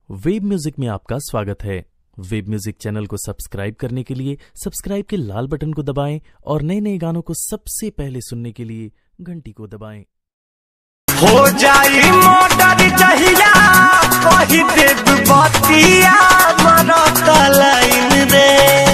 Web music में आपका स्वागत है। वेब म्यूजिक चैनल को सब्सक्राइब करने के लिए सब्सक्राइब के लाल बटन को दबाएं और नए नए गानों को सबसे पहले सुनने के लिए घंटी को दबाएं। हो जाई मोटर जहिया कही देव बतिया मरत लाइन रे।